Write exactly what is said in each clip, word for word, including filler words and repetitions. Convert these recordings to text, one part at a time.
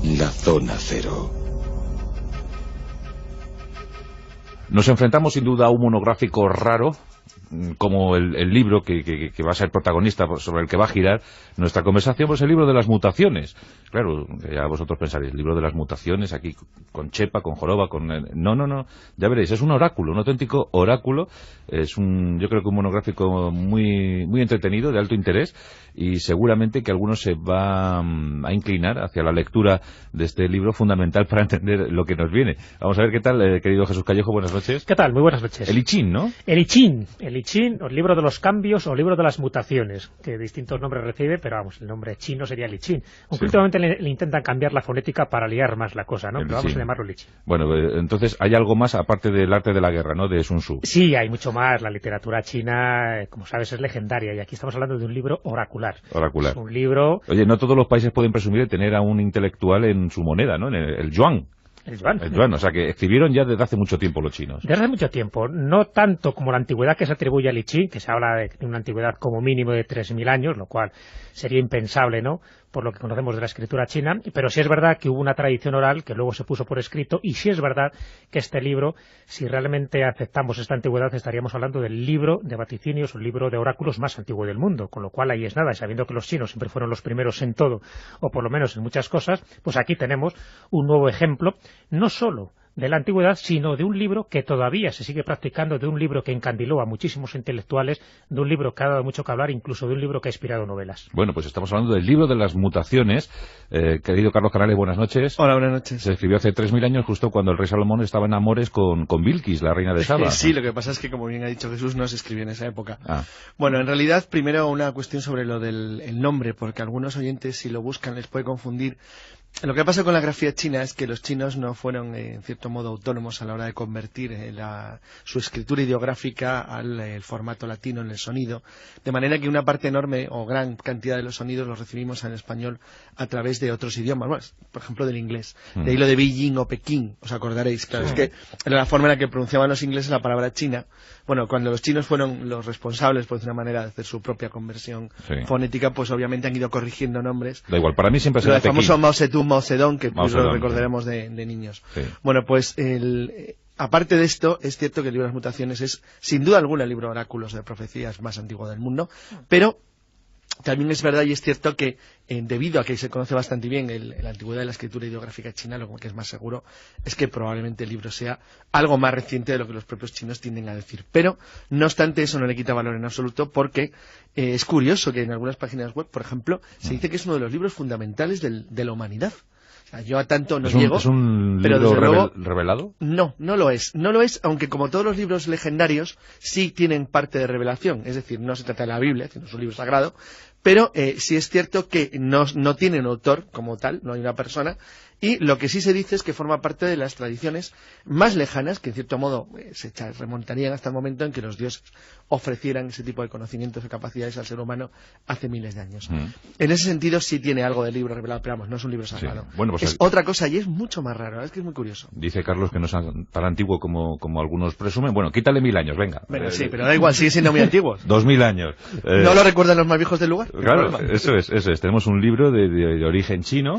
La Zona Cero. Nos enfrentamos sin duda a un monográfico raro, como el, el libro que, que, que va a ser protagonista, sobre el que va a girar nuestra conversación, pues el libro de las mutaciones. Claro, ya vosotros pensaréis, el libro de las mutaciones, aquí con Chepa, con Joroba, con... No, no, no, ya veréis, es un oráculo, un auténtico oráculo. Es un, yo creo que un monográfico muy, muy entretenido, de alto interés, y seguramente que algunos se va a inclinar hacia la lectura de este libro fundamental para entender lo que nos viene. Vamos a ver qué tal, eh, querido Jesús Callejo, buenas noches. ¿Qué tal? Muy buenas noches. El I Ching, ¿no? El I Ching, el I Ching, o el libro de los cambios, o el libro de las mutaciones, que distintos nombres recibe, pero vamos, el nombre chino sería el I Ching. Aunque Sí. últimamente le, le intentan cambiar la fonética para liar más la cosa, ¿no? El Pero vamos Ching. a llamarlo el I Ching. Bueno, eh, entonces hay algo más aparte del arte de la guerra, ¿no?, de Sun Tzu. Sí, hay mucho más. La literatura china, eh, como sabes, es legendaria, y aquí estamos hablando de un libro oracular. Oracular. Es un libro... Oye, no todos los países pueden presumir de tener a un intelectual en su moneda, ¿no?, en el, el yuan. El yuan. El yuan, o sea que escribieron ya desde hace mucho tiempo los chinos. Desde hace mucho tiempo, no tanto como la antigüedad que se atribuye al I Ching, que se habla de una antigüedad como mínimo de tres mil años, lo cual sería impensable, ¿no?, por lo que conocemos de la escritura china, pero sí es verdad que hubo una tradición oral que luego se puso por escrito, y sí es verdad que este libro, si realmente aceptamos esta antigüedad, estaríamos hablando del libro de vaticinios, un libro de oráculos más antiguo del mundo, con lo cual ahí es nada, y sabiendo que los chinos siempre fueron los primeros en todo, o por lo menos en muchas cosas, pues aquí tenemos un nuevo ejemplo, no solo de la antigüedad, sino de un libro que todavía se sigue practicando, de un libro que encandiló a muchísimos intelectuales, de un libro que ha dado mucho que hablar, incluso de un libro que ha inspirado novelas. Bueno, pues estamos hablando del libro de las mutaciones. Eh, querido Carlos Canales, buenas noches. Hola, buenas noches. Se escribió hace tres mil años, justo cuando el rey Salomón estaba en amores con, con Bilquis, la reina de Saba. Sí, lo que pasa es que, como bien ha dicho Jesús, no se escribió en esa época. Ah. Bueno, en realidad, primero una cuestión sobre lo del el nombre, porque algunos oyentes, si lo buscan, les puede confundir. Lo que pasa con la grafía china es que los chinos no fueron, eh, en cierto modo, autónomos a la hora de convertir eh, la, su escritura ideográfica al eh, formato latino en el sonido, de manera que una parte enorme o gran cantidad de los sonidos los recibimos en español a través de otros idiomas, bueno, por ejemplo del inglés. Mm. De ahí lo de Beijing o Pekín, os acordaréis, claro, Sí. es que era la forma en la que pronunciaban los ingleses la palabra China. Bueno, cuando los chinos fueron los responsables, por decir una manera, de hacer su propia conversión Sí. fonética, pues obviamente han ido corrigiendo nombres. Da igual, para mí siempre Lo será del Pekín. famoso Mao Zedong, Mao Zedong, que Mao pues lo Zedong, recordaremos de, de niños. Sí. Bueno, pues el, eh, aparte de esto, es cierto que el libro de las mutaciones es, sin duda alguna, el libro de oráculos de profecías más antiguo del mundo, pero también es verdad y es cierto que, eh, debido a que se conoce bastante bien el, la antigüedad de la escritura ideográfica china, lo que es más seguro es que probablemente el libro sea algo más reciente de lo que los propios chinos tienden a decir. Pero, no obstante, eso no le quita valor en absoluto, porque eh, es curioso que en algunas páginas web, por ejemplo, se dice que es uno de los libros fundamentales del, de la humanidad. O sea, yo a tanto no ¿Es un, llego, ¿Es un pero libro desde revel- luego, revelado? no, no lo es. No lo es, aunque como todos los libros legendarios, sí tienen parte de revelación. Es decir, no se trata de la Biblia, sino es un libro sagrado, pero eh, sí es cierto que no, no tiene un autor como tal, no hay una persona, y lo que sí se dice es que forma parte de las tradiciones más lejanas, que en cierto modo eh, se echa- remontarían hasta el momento en que los dioses ofrecieran ese tipo de conocimientos y capacidades al ser humano hace miles de años. Mm. En ese sentido sí tiene algo de libro revelado, pero vamos, no es un libro sagrado. Sí. Bueno, pues es el- otra cosa y es mucho más raro, es que es muy curioso. Dice Carlos que no es tan antiguo como, como algunos presumen. Bueno, quítale mil años, venga. Bueno, Eh, sí, pero da igual, sigue siendo muy antiguo. Dos mil años. Eh, ¿No lo recuerdan los más viejos del lugar? Claro, Problema. eso es, eso es. Tenemos un libro de, de- de origen chino,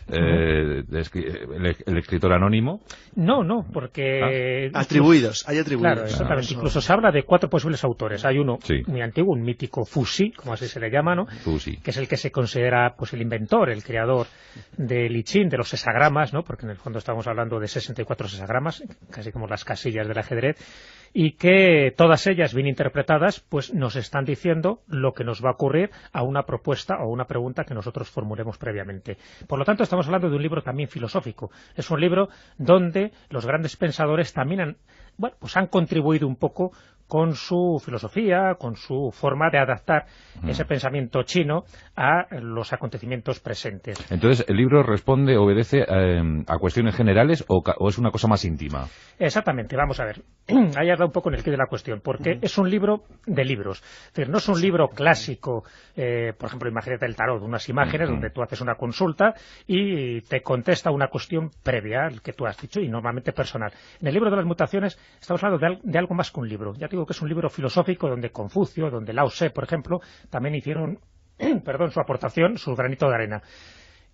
eh, de escri- el, el escritor anónimo. No, no, porque... Atribuidos, hay atribuidos. Claro, exactamente. Eso- Incluso se habla de cuatro posibles autores. Hay uno Sí. muy antiguo, un mítico Fuxi, como así se le llama, ¿no? Fuxi. Que es el que se considera pues el inventor, el creador del I Ching, de los sesagramas, ¿no? Porque en el fondo estamos hablando de sesenta y cuatro sesagramas, casi como las casillas del ajedrez, y que todas ellas bien interpretadas pues nos están diciendo lo que nos va a ocurrir a una propuesta o una pregunta que nosotros formulemos previamente. Por lo tanto, estamos hablando de un libro también filosófico. Es un libro donde los grandes pensadores también han, bueno, pues han contribuido un poco con su filosofía, con su forma de adaptar Mm. ese pensamiento chino a los acontecimientos presentes. Entonces, ¿el libro responde, obedece eh, a cuestiones generales o, ca- o es una cosa más íntima? Exactamente, vamos a ver. Ahí has dado un poco en el quid de la cuestión, porque es un libro de libros. Es decir, no es un libro clásico, eh, por ejemplo, imagínate el tarot, unas imágenes Ujú. donde tú haces una consulta y te contesta una cuestión previa al que tú has dicho y normalmente personal. En el libro de las mutaciones estamos hablando de, al- de algo más que un libro. Ya te digo que es un libro filosófico donde Confucio, donde Lao Tse, por ejemplo, también hicieron perdón, su aportación, su granito de arena.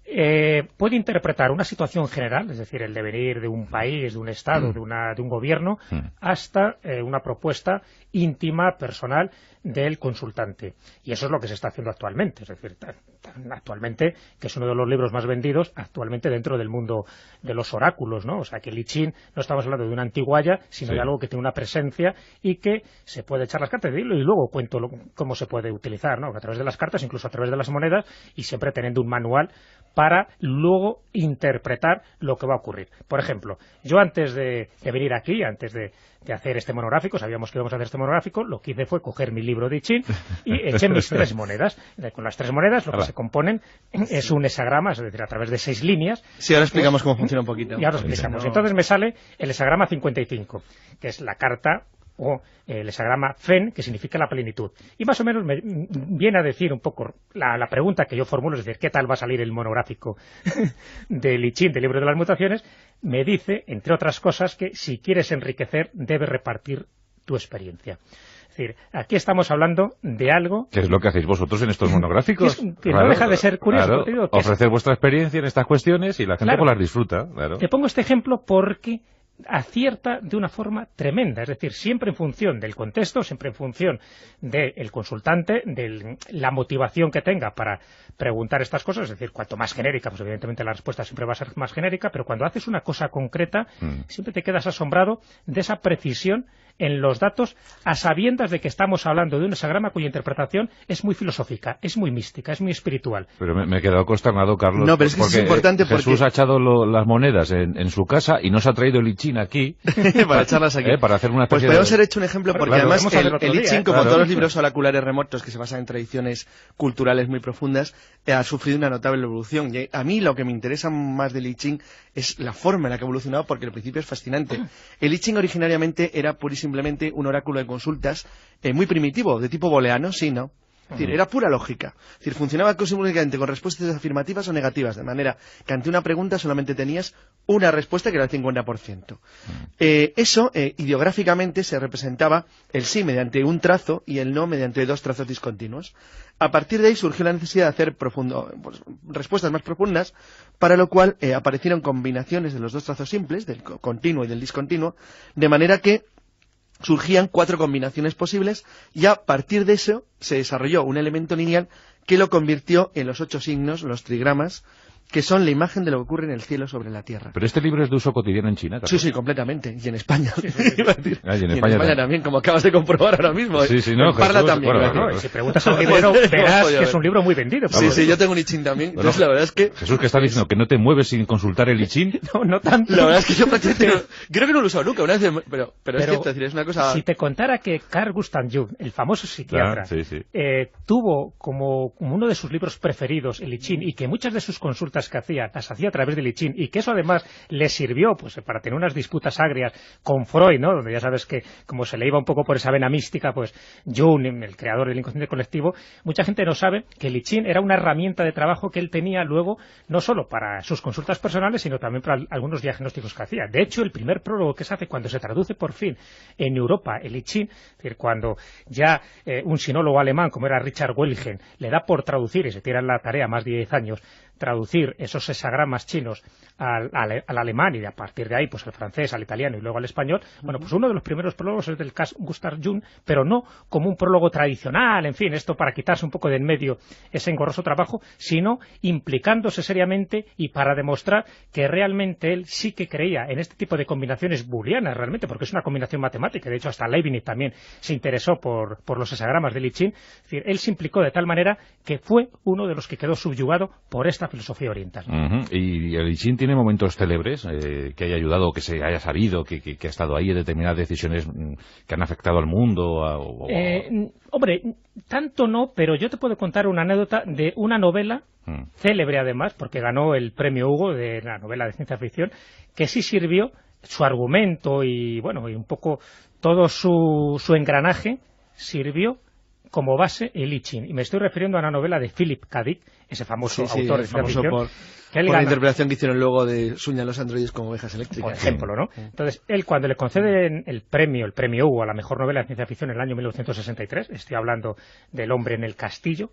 Eh, puede interpretar una situación general, es decir, el devenir de un país, de un Estado, mm. de, una, de un gobierno, mm. hasta eh, una propuesta íntima, personal, del consultante. Y eso es lo que se está haciendo actualmente. Es decir, tan, tan actualmente, que es uno de los libros más vendidos actualmente dentro del mundo de los oráculos, ¿no? O sea, que el I Ching no estamos hablando de una antiguaya, sino sí. de algo que tiene una presencia y que se puede echar las cartas. Y luego cuento lo, cómo se puede utilizar, ¿no? A través de las cartas, incluso a través de las monedas, y siempre teniendo un manual para luego interpretar lo que va a ocurrir. Por ejemplo, yo antes de, de venir aquí, antes de, de hacer este monográfico, sabíamos que íbamos a hacer este monográfico, lo que hice fue coger mi libro de I Ching y eché mis tres monedas. Con las tres monedas lo que se componen es un hexagrama, es decir, a través de seis líneas. Sí, ahora explicamos cómo funciona un poquito. Y ahora explicamos. Entonces me sale el hexagrama cincuenta y cinco, que es la carta o el hexagrama Fen, que significa la plenitud. Y más o menos me viene a decir un poco la, la pregunta que yo formulo, es decir, ¿qué tal va a salir el monográfico del I Ching, del libro de las mutaciones? Me dice, entre otras cosas, que si quieres enriquecer, debes repartir tu experiencia. Es decir, aquí estamos hablando de algo... ¿Qué es lo que hacéis vosotros en estos monográficos? Que, es, que claro, no deja de ser curioso. Claro, digo, que ofrecer es... vuestra experiencia en estas cuestiones y la gente claro, pues las disfruta. Claro. Te pongo este ejemplo porque acierta de una forma tremenda, es decir, siempre en función del contexto, siempre en función del consultante, de la motivación que tenga para preguntar estas cosas, es decir, cuanto más genérica, pues evidentemente la respuesta siempre va a ser más genérica, pero cuando haces una cosa concreta, mm. siempre te quedas asombrado de esa precisión en los datos, a sabiendas de que estamos hablando de un hexagrama cuya interpretación es muy filosófica, es muy mística, es muy espiritual. Pero me, me he quedado consternado, Carlos, no, pero es que porque es importante porque... Jesús ha echado lo, las monedas en, en su casa y no se ha traído el I Ching aquí para echarlas aquí. Eh, para hacer una pues especie podemos de... haber hecho un ejemplo, porque claro, además el, el, el I Ching, ¿eh? como claro. todos los libros oraculares remotos que se basan en tradiciones culturales muy profundas, eh, ha sufrido una notable evolución. Y a mí lo que me interesa más del I Ching es la forma en la que ha evolucionado, porque al principio es fascinante. El I Ching originariamente era pura y simplemente un oráculo de consultas eh, muy primitivo, de tipo booleano, sí, ¿no? Es decir, era pura lógica. Es decir, funcionaba únicamente con respuestas afirmativas o negativas, de manera que ante una pregunta solamente tenías una respuesta que era el cincuenta por ciento. Eh, eso, eh, ideográficamente, se representaba el sí mediante un trazo y el no mediante dos trazos discontinuos. A partir de ahí surgió la necesidad de hacer profundo, pues, respuestas más profundas, para lo cual eh, aparecieron combinaciones de los dos trazos simples, del continuo y del discontinuo, de manera que surgían cuatro combinaciones posibles y a partir de eso se desarrolló un elemento lineal que lo convirtió en los ocho signos, los trigramas, que son la imagen de lo que ocurre en el cielo sobre la tierra. Pero este libro es de uso cotidiano en China, ¿también? Sí, sí, completamente. Y en España. Sí, sí, sí. ah, y en, y en España, España también. también, como acabas de comprobar ahora mismo. Sí, sí, no, en Parla Jesús, también. bueno, Bueno, bueno, si preguntas al librero, verás que es un libro muy vendido. Sí, sí, yo tengo un I Ching también. Bueno, entonces, la verdad es que... Jesús, que está diciendo que no te mueves sin consultar el I Ching. No, no tanto. La verdad es que yo prácticamente no, creo que no lo he usado nunca, una vez, pero, pero, pero es Pero cierto, es decir, es una cosa... Si te contara que Carl Gustav Jung, el famoso psiquiatra, Ah, sí, sí. Eh, tuvo como, como uno de sus libros preferidos el I Ching, y que muchas de sus consultas que hacía las hacía a través del I Ching, y que eso además le sirvió pues para tener unas disputas agrias con Freud, ¿no? Donde ya sabes que como se le iba un poco por esa vena mística, pues Jung, el creador del inconsciente colectivo, mucha gente no sabe que el I Ching era una herramienta de trabajo que él tenía luego no solo para sus consultas personales, sino también para algunos diagnósticos que hacía. De hecho, el primer prólogo que se hace cuando se traduce por fin en Europa el I Ching, es decir, cuando ya eh, un sinólogo alemán como era Richard Welgen le da por traducir, y se tira en la tarea más de diez años, traducir esos hexagramas chinos al, al, al alemán, y a partir de ahí pues al francés, al italiano y luego al español. Bueno, pues uno de los primeros prólogos es del Carl Gustav Jung, pero no como un prólogo tradicional, en fin, esto para quitarse un poco de en medio ese engorroso trabajo, sino implicándose seriamente y para demostrar que realmente él sí que creía en este tipo de combinaciones booleanas, realmente, porque es una combinación matemática. De hecho, hasta Leibniz también se interesó por, por los hexagramas del I Ching. Es decir, él se implicó de tal manera que fue uno de los que quedó subyugado por esta filosofía oriental. Uh-huh. Y el I Ching tiene momentos célebres eh, que haya ayudado, que se haya sabido, que, que, que ha estado ahí en determinadas decisiones mm, que han afectado al mundo. A, o, eh, hombre, tanto no, pero yo te puedo contar una anécdota de una novela mm. célebre además, porque ganó el premio Hugo de la novela de ciencia ficción, que sí sirvió su argumento y bueno, y un poco todo su, su engranaje sirvió como base el I Ching. Y me estoy refiriendo a una novela de Philip K. Dick, ese famoso sí, sí, autor de ciencia ficción, por, que él por gana, la interpretación que hicieron luego de Sueñan los androides como ovejas eléctricas. por ejemplo, ¿no? Entonces, él cuando le conceden el premio, el premio Hugo a la mejor novela de ciencia ficción en el año mil novecientos sesenta y tres, estoy hablando del Hombre en el castillo,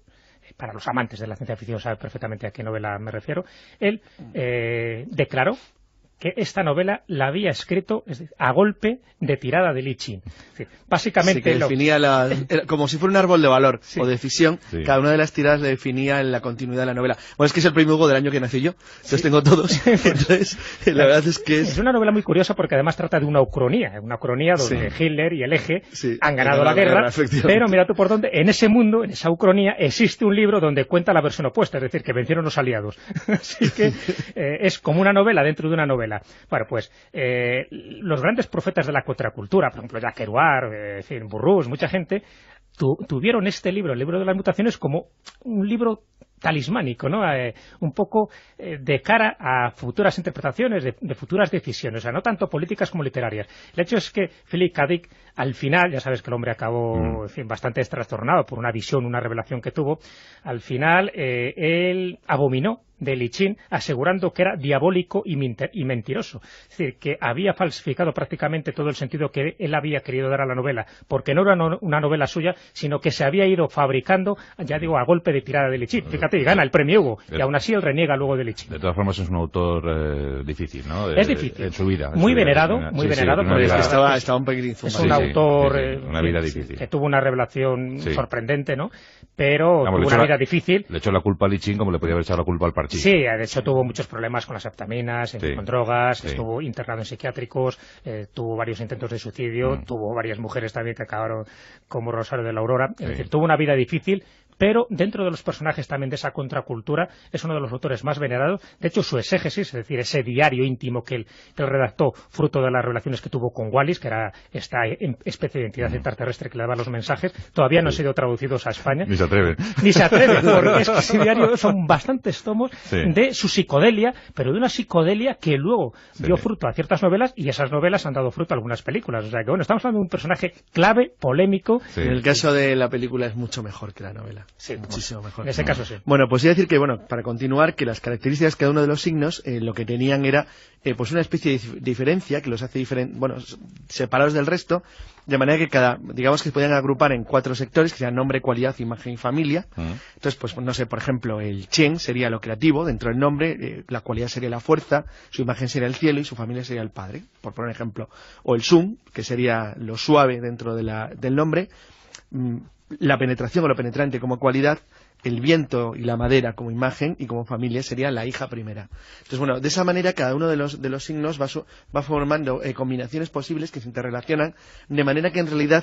para los amantes de la ciencia ficción saben perfectamente a qué novela me refiero, él eh, declaró que esta novela la había escrito es decir, a golpe de tirada de Li Qin. Es decir, básicamente... Sí, que definía la, era como si fuera un árbol de valor sí. o de fisión, sí. cada una de las tiradas le definía la continuidad de la novela. Bueno, es que es el premio Hugo del año que nací yo, entonces sí. tengo todos. Entonces, la verdad es que es... Es una novela muy curiosa porque además trata de una ucronía, una ucronía donde sí. Hitler y el eje sí. han ganado la, la guerra, guerra pero mira tú por dónde, en ese mundo, en esa ucronía, existe un libro donde cuenta la versión opuesta, es decir, que vencieron los aliados. Así que eh, es como una novela dentro de una novela. Bueno, pues eh, los grandes profetas de la contracultura, por ejemplo, Jacques Kerouac, eh, en fin, Burroughs, mucha gente, tu, tuvieron este libro, el libro de las mutaciones, como un libro talismánico, ¿no? Eh, un poco eh, de cara a futuras interpretaciones, de, de futuras decisiones, o sea, no tanto políticas como literarias. El hecho es que Philip K. Dick, al final, ya sabes que el hombre acabó mm. en fin, bastante trastornado por una visión, una revelación que tuvo, al final eh, él abominó de Li Qin, asegurando que era diabólico y, y mentiroso. Es decir, que había falsificado prácticamente todo el sentido que él había querido dar a la novela, porque no era no, una novela suya, sino que se había ido fabricando, ya digo, a golpe de tirada de Li Qin. Fíjate, y gana el premio Hugo, y aún así él reniega luego de Li Qin. De todas formas es un autor eh, difícil, ¿no? De, es difícil. En su vida. Muy su vida, venerado, una, muy sí, venerado. Sí, porque vida, estaba, estaba un poquito Es un sí, autor sí, sí, una vida eh, difícil. que tuvo una revelación sí. sorprendente, ¿no? Pero Vamos, tuvo una vida la, difícil. Le echó la culpa a Li Qin como le podía haber echado la culpa al Parchís. Sí, de hecho tuvo muchos problemas con las aptaminas, sí. con drogas, sí. estuvo internado en psiquiátricos, eh, tuvo varios intentos de suicidio, mm. tuvo varias mujeres también que acabaron como Rosario de la Aurora, es sí. decir, tuvo una vida difícil, pero dentro de los personajes también de esa contracultura es uno de los autores más venerados. De hecho, su exégesis, es decir, ese diario íntimo que él, que él redactó, fruto de las relaciones que tuvo con Wallis, que era esta especie de entidad extraterrestre que le daba los mensajes, todavía no han sido traducidos a España. Ni se atreven. Ni se atreven, porque es que ese diario son bastantes tomos sí. de su psicodelia, pero de una psicodelia que luego sí. dio fruto a ciertas novelas, y esas novelas han dado fruto a algunas películas. O sea que, bueno, estamos hablando de un personaje clave, polémico. Sí. En el caso de la película es mucho mejor que la novela. Sí, muchísimo mejor. En ese caso sí. Bueno, pues iba a decir que, bueno, para continuar, que las características de cada uno de los signos, eh, lo que tenían era eh, pues una especie de dif diferencia que los hace diferen bueno, separados del resto, de manera que cada, digamos que se podían agrupar en cuatro sectores, que sean nombre, cualidad, imagen y familia. Uh-huh. Entonces, pues no sé, por ejemplo, el Chen sería lo creativo, dentro del nombre, eh, la cualidad sería la fuerza, su imagen sería el cielo y su familia sería el padre, por poner un ejemplo. O el Sun, que sería lo suave dentro de la, del nombre, mm, la penetración o lo penetrante como cualidad, el viento y la madera como imagen, y como familia sería la hija primera. Entonces, bueno, de esa manera cada uno de los, de los signos va, su, va formando eh, combinaciones posibles que se interrelacionan, de manera que en realidad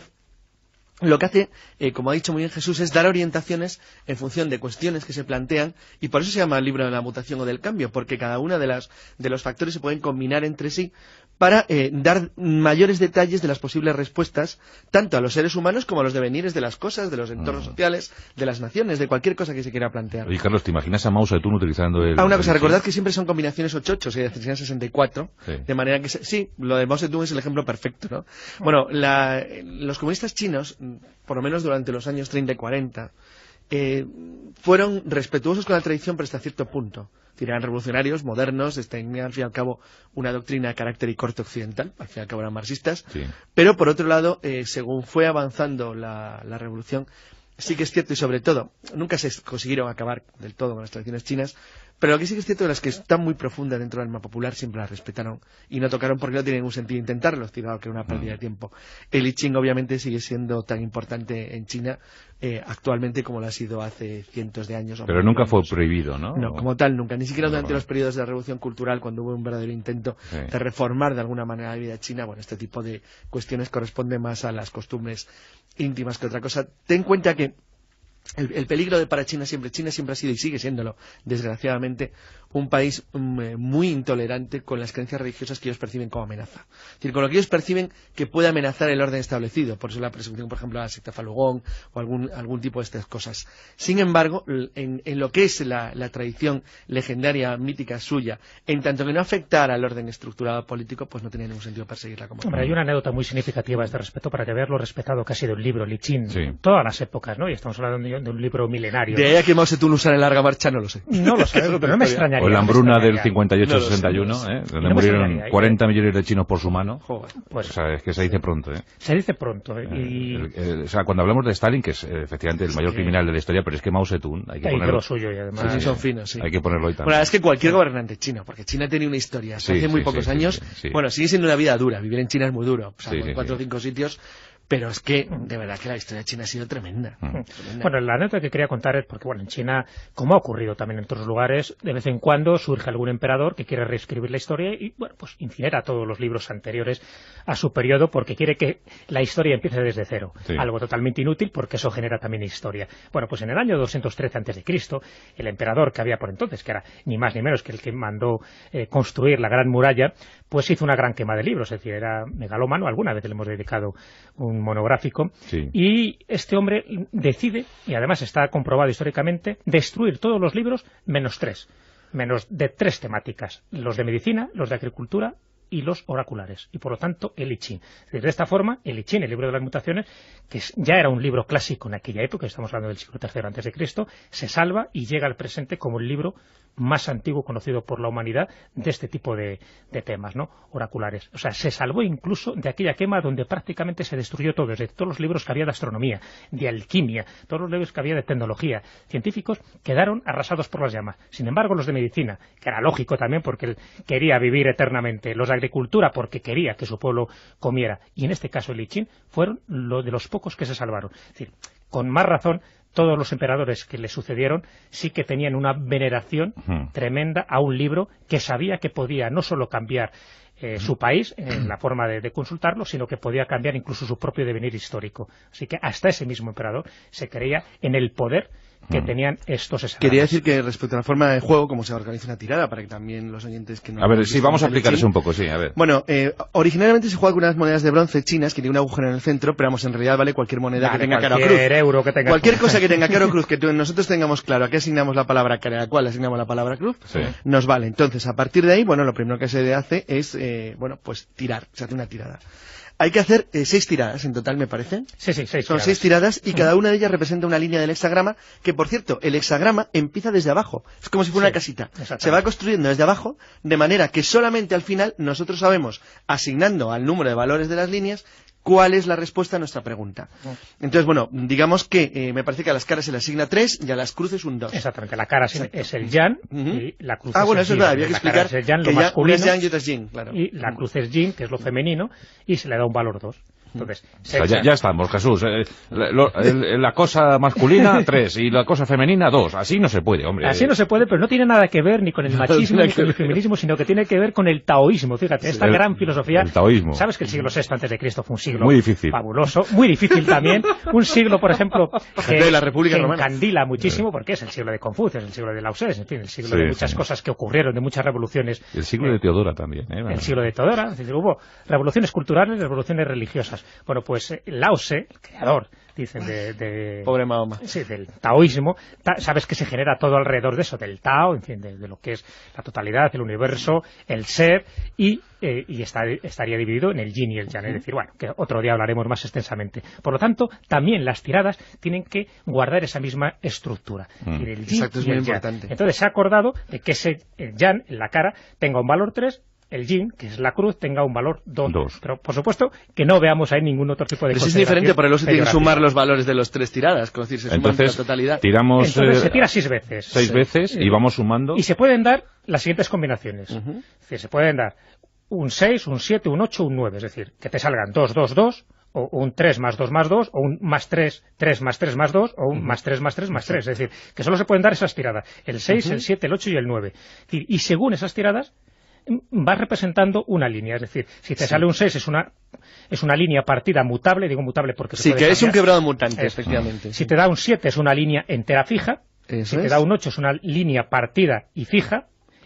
lo que hace, eh, como ha dicho muy bien Jesús, es dar orientaciones en función de cuestiones que se plantean, y por eso se llama el libro de la mutación o del cambio, porque cada uno de, las, de los factores se pueden combinar entre sí para eh, dar mayores detalles de las posibles respuestas, tanto a los seres humanos como a los devenires de las cosas, de los entornos mm. sociales, de las naciones, de cualquier cosa que se quiera plantear. Oye, Carlos, ¿te imaginas a Mao Zedong utilizando el...? Ah, una cosa, recordad que siempre son combinaciones ocho ocho, y de sesenta y cuatro, sí. de manera que... Se, sí, lo de Mao Zedong es el ejemplo perfecto, ¿no? Bueno, la, los comunistas chinos, por lo menos durante los años treinta y cuarenta, eh, fueron respetuosos con la tradición, pero hasta cierto punto. Es decir, eran revolucionarios, modernos, tenían al fin y al cabo una doctrina de carácter y corte occidental, al fin y al cabo eran marxistas, sí. pero por otro lado, eh, según fue avanzando la, la revolución, sí que es cierto, y sobre todo, nunca se consiguieron acabar del todo con las tradiciones chinas, pero lo que sí que es cierto, las que están muy profundas dentro del alma popular siempre las respetaron y no tocaron porque no tiene ningún sentido intentarlo, tirado que era una pérdida de tiempo. El I Ching obviamente sigue siendo tan importante en China eh, actualmente como lo ha sido hace cientos de años. Pero nunca años. Fue prohibido, ¿no? No, como tal nunca, ni siquiera durante no, los periodos de la Revolución Cultural, cuando hubo un verdadero intento sí. de reformar de alguna manera la vida china. Bueno, este tipo de cuestiones corresponde más a las costumbres íntimas que otra cosa. Ten en cuenta que El, el peligro de para China siempre, China siempre ha sido y sigue siéndolo, desgraciadamente, un país um, muy intolerante con las creencias religiosas que ellos perciben como amenaza. Es decir, con lo que ellos perciben que puede amenazar el orden establecido, por eso la persecución, por ejemplo, a la secta Falun Gong o algún, algún tipo de estas cosas. Sin embargo, en, en lo que es la, la tradición legendaria, mítica suya, en tanto que no afectara al orden estructurado político, pues no tenía ningún sentido perseguirla como Hombre, hay una anécdota muy significativa a este respecto para que veas lo respetado que ha sido el libro Li Qin, sí. todas las épocas, ¿no? Y estamos hablando de de un libro milenario. De ahí a que Mao Zedong usara en larga marcha, no lo sé. No lo sé, pero no me extrañaría. O la no hambruna del extrañaría. cincuenta y ocho No lo sé, sesenta y uno, no lo sé. ¿eh? donde No me murieron extrañaría, cuarenta millones de chinos por su mano. Joder. Pues O sea, es que se dice pronto, ¿eh? se dice pronto. ¿eh? Y El- el- o sea, cuando hablamos de Stalin, que es eh, efectivamente el mayor que- criminal de la historia, pero es que Mao Zedong, hay que hay ponerlo, lo suyo y además... Sí, sí, son finos, sí. hay que ponerlo ahí también. Bueno, es que cualquier gobernante chino, porque China tenía una historia hasta Sí, hace muy sí, pocos sí, sí, años. sí, sí. Bueno, sigue siendo una vida dura, vivir en China es muy duro, o sea, Sí, con sí, cuatro o sí. cinco sitios, pero es que de verdad que la historia china ha sido tremenda. Mm. tremenda. Bueno, la anécdota que quería contar es porque, bueno, en China, como ha ocurrido también en otros lugares, de vez en cuando surge algún emperador que quiere reescribir la historia y, bueno, pues incinera todos los libros anteriores a su periodo porque quiere que la historia empiece desde cero. Sí. Algo totalmente inútil porque eso genera también historia. Bueno, pues en el año doscientos trece antes de Cristo, el emperador que había por entonces, que era ni más ni menos que el que mandó eh, construir la Gran Muralla, pues hizo una gran quema de libros, es decir, era megalómano, alguna vez le hemos dedicado un monográfico, Sí. y este hombre decide, y además está comprobado históricamente, destruir todos los libros menos tres, menos de tres temáticas, los de medicina, los de agricultura y los oraculares, y por lo tanto el I Ching. Es decir, de esta forma, el I Ching, el libro de las mutaciones, que es- ya era un libro clásico en aquella época, estamos hablando del siglo tercero antes de Cristo, se salva y llega al presente como el libro más antiguo conocido por la humanidad de este tipo de, de temas, ¿no? Oraculares. O sea, se salvó incluso de aquella quema donde prácticamente se destruyó todo, desde todos los libros que había de astronomía, de alquimia, todos los libros que había de tecnología, científicos, quedaron arrasados por las llamas. Sin embargo, los de medicina, que era lógico también porque él quería vivir eternamente, los de agricultura porque quería que su pueblo comiera, y en este caso el I Ching, fueron lo de los pocos que se salvaron. Es decir, con más razón, todos los emperadores que le sucedieron sí que tenían una veneración Ujú. tremenda a un libro que sabía que podía no solo cambiar eh, su país en la forma de, de consultarlo, sino que podía cambiar incluso su propio devenir histórico. Así que hasta ese mismo emperador se creía en el poder que Mm. tenían estos escenarios. Quería decir que respecto a la forma de juego, cómo se organiza una tirada, para que también los oyentes que no... A ver, han sí, visto vamos a el explicar Ching- eso un poco, sí, a ver. Bueno, eh, originalmente se juega con unas monedas de bronce chinas que tienen un agujero en el centro, pero vamos, en realidad vale cualquier moneda Vale, que tenga cara o cruz. cualquier euro que tenga Cualquier cruz. cosa que tenga cara o cruz, que tú- nosotros tengamos claro a qué asignamos la palabra cara y a cuál asignamos la palabra cruz, Sí. nos vale. Entonces, a partir de ahí, bueno, lo primero que se hace es, eh, bueno, pues tirar, se hace una tirada. Hay que hacer eh, seis tiradas en total, me parece. Sí, sí, seis Son tiradas. seis tiradas y cada una de ellas representa una línea del hexagrama, que por cierto, el hexagrama empieza desde abajo. Es como si fuera Sí, una casita. exactamente. Se va construyendo desde abajo, de manera que solamente al final nosotros sabemos, asignando al número de valores de las líneas, cuál es la respuesta a nuestra pregunta. Entonces, bueno, digamos que eh, me parece que a las caras se le asigna tres y a las cruces un dos. Exactamente, la cara es, Exacto. es el yan Ujú. y la cruz Ah, es bueno, el eso es yin. verdad, había que La cara explicar es el yan, que lo ya, una masculino, es yang y otra es yin, claro. y la cruz es yin, que es lo femenino, y se le da un valor dos. Entonces, O se sea, ya, echa- ya estamos, Jesús. Eh, la, lo- el- la cosa masculina, tres, y la cosa femenina, dos. Así no se puede, hombre. Así no se puede, pero no tiene nada que ver ni con el machismo tiene ni con que el feminismo, sino que tiene que ver con el taoísmo. Fíjate, esta El- gran filosofía. el taoísmo. Sabes que el siglo sexto antes de Cristo fue un siglo Muy difícil. fabuloso, muy difícil también. Un siglo, por ejemplo, que, De la República que Romana. encandila muchísimo, porque es el siglo de Confucio, es el siglo de Lao Tse, en fin, el siglo Sí, de muchas sí. cosas que ocurrieron, de muchas revoluciones. El siglo de Teodora también, ¿eh? El siglo de Teodora, es decir, hubo revoluciones culturales, revoluciones religiosas. Bueno, pues eh, Lao Tse, el creador, dicen, de... de Pobre Mahoma. Sí, del taoísmo, ta- sabes que se genera todo alrededor de eso, del Tao, en fin, de, de lo que es la totalidad, el universo, el ser, y, eh, y está- estaría dividido en el yin y el yang, es decir, bueno, que otro día hablaremos más extensamente. Por lo tanto, también las tiradas tienen que guardar esa misma estructura. Mm. Es decir, el yin Exacto, es y muy el yang. importante. Entonces se ha acordado de que ese el yang en la cara tenga un valor tres, el yin, que es la cruz, tenga un valor dos. Dos. Pero, por supuesto, que no veamos ahí ningún otro tipo de Pero eso es consideración diferente, por el uso tienen que peyorativa. sumar los valores de los tres tiradas, es decir, se suman Entonces, la totalidad. tiramos Entonces eh, se tira seis veces. seis Sí. veces y vamos sumando. Y se pueden dar las siguientes combinaciones. Ujú. Es decir, se pueden dar un seis, un siete, un ocho, un nueve. Es decir, que te salgan dos, dos, dos, o un tres más dos más dos, o un más tres, tres más tres más dos, o un más tres más tres más tres. Es decir, que solo se pueden dar esas tiradas. El seis, Ujú. el siete, el ocho y el nueve. Es decir, y según esas tiradas, mm, vas representando una línea. Es decir, si te Sí. sale un seis es una, es una línea partida mutable, digo mutable porque se Sí, puede que es un cambiar. quebrado mutante, Eso. efectivamente. Si te da un siete es una línea entera fija. Eso Si te es. da un ocho es una línea partida y fija,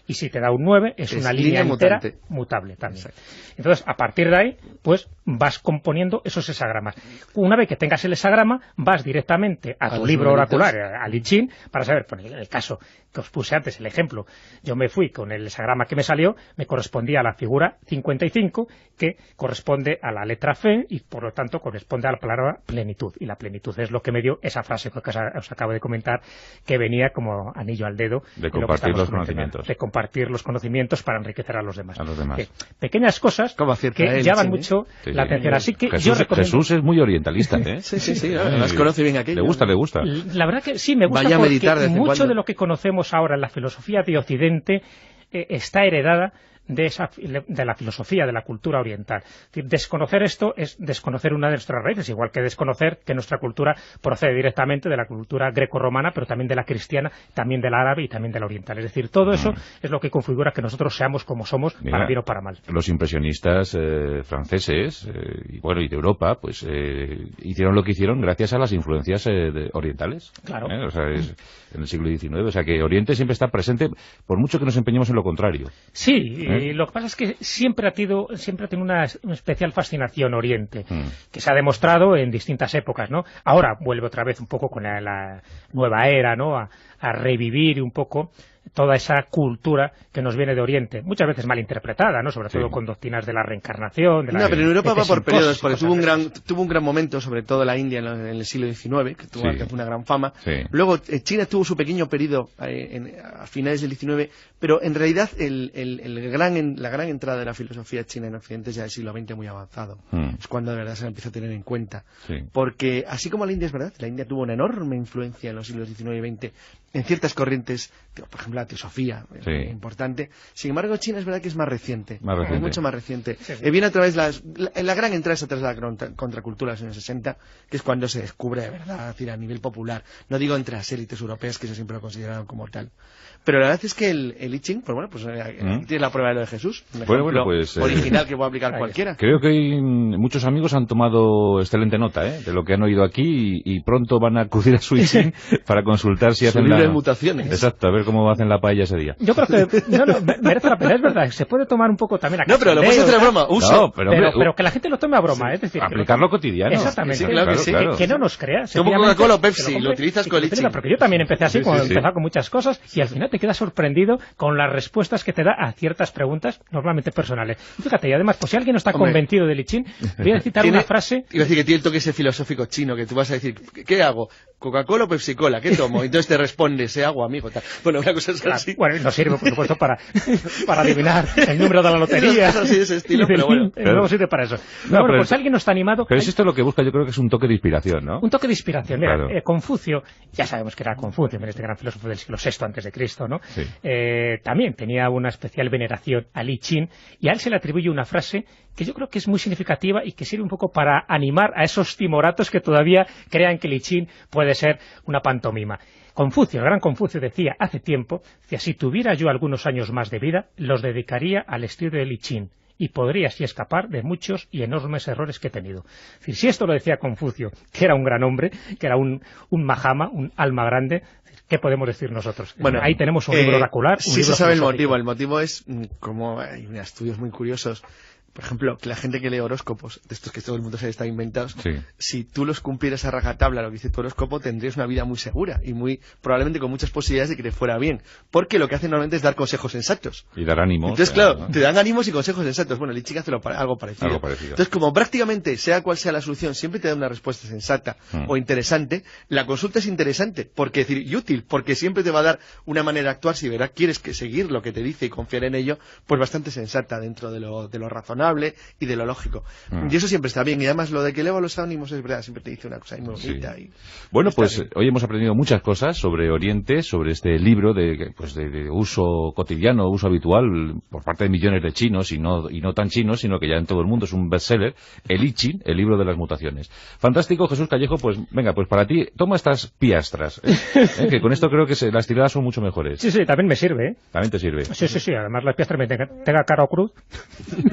y si te da un nueve es, es una línea, línea entera mutante. mutable también. Exacto. Entonces, a partir de ahí, pues vas componiendo esos hexagramas. Una vez que tengas el hexagrama, vas directamente a, a tu libro oracular, al I Ching, para saber, por el caso que os puse antes, el ejemplo, yo me fui con el hexagrama que me salió, me correspondía a la figura cincuenta y cinco, que corresponde a la letra Fe, y por lo tanto corresponde a la palabra plenitud, y la plenitud es lo que me dio esa frase que os acabo de comentar, que venía como anillo al dedo de compartir los conocimientos, de compartir los conocimientos para enriquecer a los demás. A los demás. Que, pequeñas cosas que llaman mucho sí, la atención, así que Jesús, yo recomiendo... Jesús es muy orientalista, ¿eh? sí, sí, sí, las conoce bien aquello. Le gusta, le gusta. La verdad que sí, me gusta. Vaya a porque meditar de mucho de lo que conocemos ahora en la filosofía de Occidente eh, está heredada de, esa, de la filosofía, de la cultura oriental. Es decir, desconocer esto es desconocer una de nuestras raíces, igual que desconocer que nuestra cultura procede directamente de la cultura greco-romana, pero también de la cristiana, también de la árabe y también de la oriental. Es decir, todo eso es lo que configura que nosotros seamos como somos, Mira, para bien o para mal. Los impresionistas eh, franceses, eh, y bueno, y de Europa, pues eh, hicieron lo que hicieron gracias a las influencias eh, de, orientales. Claro. ¿eh? O sea, es, en el siglo diecinueve, o sea que Oriente siempre está presente, por mucho que nos empeñemos en lo contrario. Sí, ¿Eh? y lo que pasa es que siempre ha tenido, siempre ha tenido una, una especial fascinación Oriente, mm. que se ha demostrado en distintas épocas, ¿no? Ahora vuelve otra vez un poco con la, la nueva era, ¿no? A, a revivir un poco toda esa cultura que nos viene de Oriente, muchas veces mal interpretada, ¿no? Sobre sí. todo con doctrinas de la reencarnación. De la no, pero en Europa va por periodos, porque tuvo un, gran, tuvo un gran momento, sobre todo la India en, la, en el siglo diecinueve, que tuvo sí. una gran fama. Sí. Luego China tuvo su pequeño periodo eh, en, a finales del diecinueve, pero en realidad el, el, el gran, en, la gran entrada de la filosofía china en Occidente es ya del siglo veinte muy avanzado. Mm. Es cuando de verdad se la empieza a tener en cuenta. Sí. Porque así como la India es verdad, la India tuvo una enorme influencia en los siglos diecinueve y veinte en ciertas corrientes, por ejemplo la teosofía, sí. eh, importante. Sin embargo, China es verdad que es más reciente, más reciente. es mucho más reciente. Sí, sí. Eh, viene a través de las, la, la gran entrada es a través de la contra, contracultura de los años sesenta, que es cuando se descubre de verdad, es decir, a nivel popular. No digo entre las élites europeas, que eso siempre lo consideraron como tal. Pero la verdad es que el, el I Ching, pues bueno, pues eh, ¿Mm? tiene la prueba de lo de Jesús, un bueno, bueno, pues, original eh, que puede aplicar cualquiera. Creo que hay, muchos amigos han tomado excelente nota ¿eh? de lo que han oído aquí y, y pronto van a acudir a su I Ching para consultar si hacen libro la... de mutaciones. Exacto, a ver cómo hacen la paella ese día. Yo creo que no, no, merece la pena, es verdad, se puede tomar un poco también a No, pero lo puedes hacer a broma, usa. No, pero, pero, hombre, pero que la gente lo tome a broma, sí. es decir... Aplicarlo lo... cotidiano. Exactamente, sí, claro que, que, sí. que, que no nos creas. Como Coca-Cola o Pepsi, lo utilizas con el I Ching. Porque yo también empecé así, sí, cuando sí, sí. empezaba con muchas cosas, y al final te quedas sorprendido con las respuestas que te da a ciertas preguntas normalmente personales. Y fíjate, y además, pues si alguien no está Hombre. convencido del I Ching, voy a citar una frase... Iba a decir que tiene el toque ese filosófico chino, que tú vas a decir, ¿qué hago? ¿Coca-Cola o Pepsi-Cola? ¿Qué tomo? Entonces te responde, ese agua, amigo. Tal. Bueno, una cosa es así. Bueno, nos sirve, por supuesto, para, para adivinar el número de la lotería. Es así de ese estilo, pero bueno. Pero, no sirve para eso. No, bueno, pues si alguien no está animado... Pero hay... es esto lo que busca, yo creo que es un toque de inspiración, ¿no? Un toque de inspiración. Mira, claro. eh, Confucio, ya sabemos que era Confucio, este gran filósofo del siglo sexto antes de Cristo, ¿no? Sí. Eh, también tenía una especial veneración al I Ching, y a él se le atribuye una frase que yo creo que es muy significativa y que sirve un poco para animar a esos timoratos que todavía crean que el I Ching puede ser una pantomima. Confucio, el gran Confucio, decía hace tiempo que si tuviera yo algunos años más de vida, los dedicaría al estudio del I Ching, y podría así escapar de muchos y enormes errores que he tenido. Es decir, si esto lo decía Confucio, que era un gran hombre, que era un, un Mahama, un alma grande, ¿qué podemos decir nosotros? Bueno, ahí tenemos un eh, libro oracular, un sí libro se sabe el filosófico. motivo. El motivo es, como hay estudios muy curiosos, por ejemplo, que la gente que lee horóscopos, de estos que todo el mundo se está inventados, sí. si tú los cumplieras a rajatabla lo que dice tu horóscopo, tendrías una vida muy segura y muy probablemente con muchas posibilidades de que te fuera bien, porque lo que hacen normalmente es dar consejos sensatos. Y dar ánimos. Entonces, claro, ¿no? te dan ánimos y consejos sensatos. Bueno, el I Ching hace algo parecido. algo parecido. Entonces, como prácticamente, sea cual sea la solución, siempre te da una respuesta sensata hmm. o interesante, la consulta es interesante, porque decir, y útil, porque siempre te va a dar una manera de actuar, si verás, quieres que seguir lo que te dice y confiar en ello, pues bastante sensata dentro de lo, de lo razonable y de lo lógico. Mm. Y eso siempre está bien. Y además lo de que eleva los ánimos es verdad, siempre te dice una cosa muy bonita. Sí. Y bueno, pues bien. Hoy hemos aprendido muchas cosas sobre Oriente, sobre este libro de, pues de, de uso cotidiano, uso habitual por parte de millones de chinos y no, y no tan chinos, sino que ya en todo el mundo es un bestseller, el I Ching, el libro de las mutaciones. Fantástico, Jesús Callejo, pues venga, pues para ti, toma estas piastras, ¿eh? ¿Eh? Que con esto creo que se, las tiradas son mucho mejores. Sí, sí, también me sirve, ¿eh? También te sirve. Sí, sí, sí, además las piastras me tenga, tenga cara o cruz.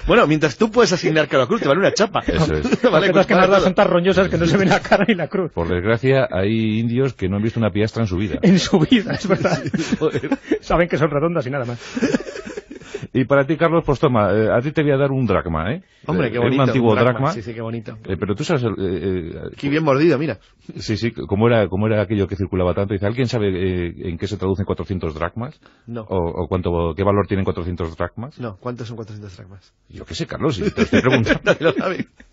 Bueno, mientras tú puedes asignar cada cruz, te vale una chapa. Eso es. Vale, Las pues que más vale dan todo. son tan roñosas que no se ven la cara ni la cruz. Por desgracia, hay indios que no han visto una piastra en su vida. En su vida, es verdad. Joder. Saben que son redondas y nada más. Y para ti, Carlos, pues toma, eh, a ti te voy a dar un dracma, ¿eh? Hombre, qué Eh, bonito. Un antiguo un dracma. Sí, sí, qué bonito. Eh, pero tú sabes... eh, eh, Qué bien mordido, mira. sí, sí, ¿cómo era, cómo era aquello que circulaba tanto? Dice, ¿alguien sabe eh, en qué se traducen cuatrocientos dracmas? No. ¿O, o cuánto, qué valor tienen cuatrocientos dracmas? No, ¿cuántos son cuatrocientos dracmas? Yo qué sé, Carlos, si te estoy preguntando. Nadie lo sabe.